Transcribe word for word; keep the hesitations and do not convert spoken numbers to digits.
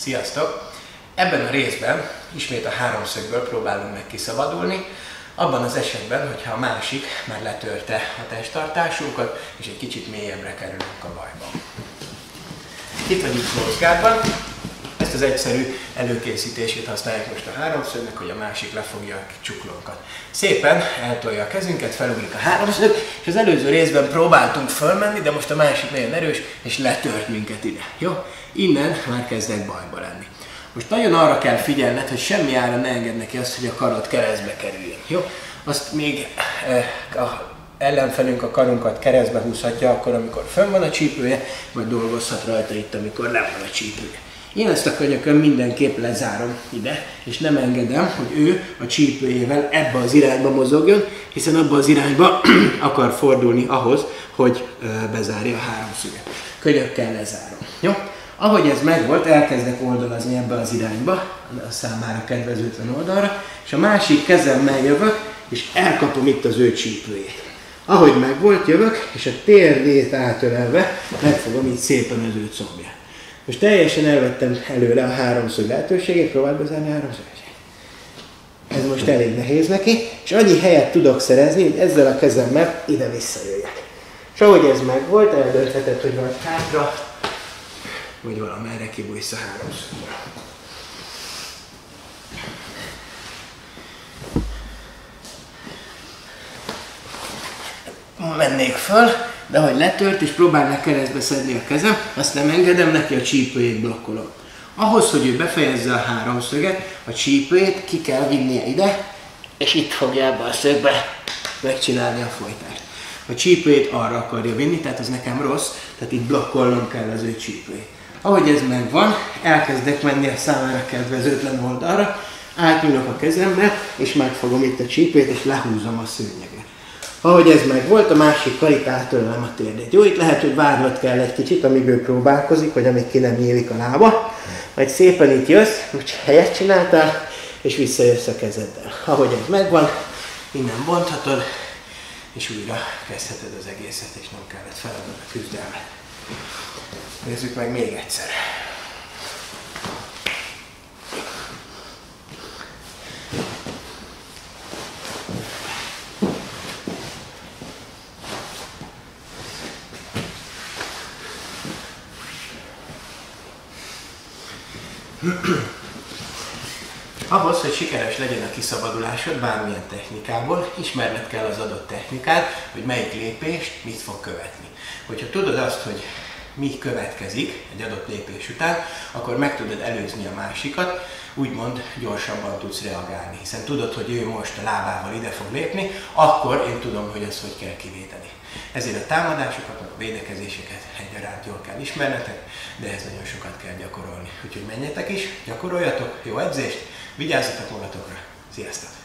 Sziasztok! Ebben a részben ismét a háromszögből próbálunk meg kiszabadulni, abban az esetben, hogyha a másik már letörte a testtartásunkat, és egy kicsit mélyebbre kerülünk a bajba. Itt vagyunk Close-Guardban. Ezt az egyszerű előkészítését használjuk most a háromszögnek, hogy a másik lefogja a csuklónkat. Szépen eltolja a kezünket, felugrik a háromszög, és az előző részben próbáltunk fölmenni, de most a másik nagyon erős, és letört minket ide. Jó? Innen már kezdek bajba lenni. Most nagyon arra kell figyelned, hogy semmi ára ne engedd neki azt, hogy a karod keresztbe kerüljön. Jó? Azt még eh, a ellenfelünk a karunkat keresztbe húzhatja akkor, amikor fönn van a csípője, vagy dolgozhat rajta itt, amikor nem van a csípője. Én ezt a könyökön mindenképp lezárom ide, és nem engedem, hogy ő a csípőjével ebbe az irányba mozogjon, hiszen abba az irányba akar fordulni ahhoz, hogy bezárja a háromszöget. Könyökkel lezárom. Jó? Ahogy ez megvolt, elkezdek oldalazni ebbe az irányba, a számára kedvezőtlen oldalra, és a másik kezemmel jövök, és elkapom itt az ő csípőjét. Ahogy megvolt, jövök, és a térdét átölelve megfogom itt szépen az ő combját. Most teljesen elvettem előle a háromszög lehetőségét, próbáld bezárni a háromszöget. Ez most elég nehéz neki, és annyi helyet tudok szerezni, hogy ezzel a kezemmel ide visszajöjjek. És ahogy ez megvolt, eldöntheted, hogy vagy hátra, vagy valamerre kibújsz a háromszögből. Mennék föl, de ahogy letört és próbálnak keresztbe szedni a kezem, azt nem engedem neki, a csípőjét blokkolom. Ahhoz, hogy ő befejezze a háromszöget, a csípőjét ki kell vinnie ide, és itt fogja ebbe a szögbe megcsinálni a folytást. A csípőjét arra akarja vinni, tehát az nekem rossz, tehát itt blokkolnom kell az ő csípőjét. Ahogy ez megvan, elkezdek menni a számára kedvezőtlen oldalra, átnyúlok a kezemmel, és megfogom itt a csípőjét, és lehúzom a szőnyeget. Ahogy ez megvolt, a másik karit átölelem a térdét. Jó, itt lehet, hogy várnod kell egy kicsit, amíg ő próbálkozik, vagy amíg ki nem nyílik a lába. Majd szépen itt jössz, most helyet csináltál, és visszajössz a kezeddel. Ahogy ez megvan, innen bonthatod, és újra kezdheted az egészet, és nem kellett feladnod a küzdelmet. Nézzük meg még egyszer. Ahhoz, hogy sikeres legyen a kiszabadulásod bármilyen technikából, ismerned kell az adott technikát, hogy melyik lépést mit fog követni. Hogyha tudod azt, hogy mi következik egy adott lépés után, akkor meg tudod előzni a másikat, úgymond gyorsabban tudsz reagálni. Hiszen tudod, hogy ő most a lábával ide fog lépni, akkor én tudom, hogy ezt hogy kell kivédeni. Ezért a támadásokat, a védekezéseket egyaránt jól kell ismernetek, de ehhez nagyon sokat kell gyakorolni. Úgyhogy menjetek is, gyakoroljatok, jó edzést, vigyázzatok magatokra, sziasztok!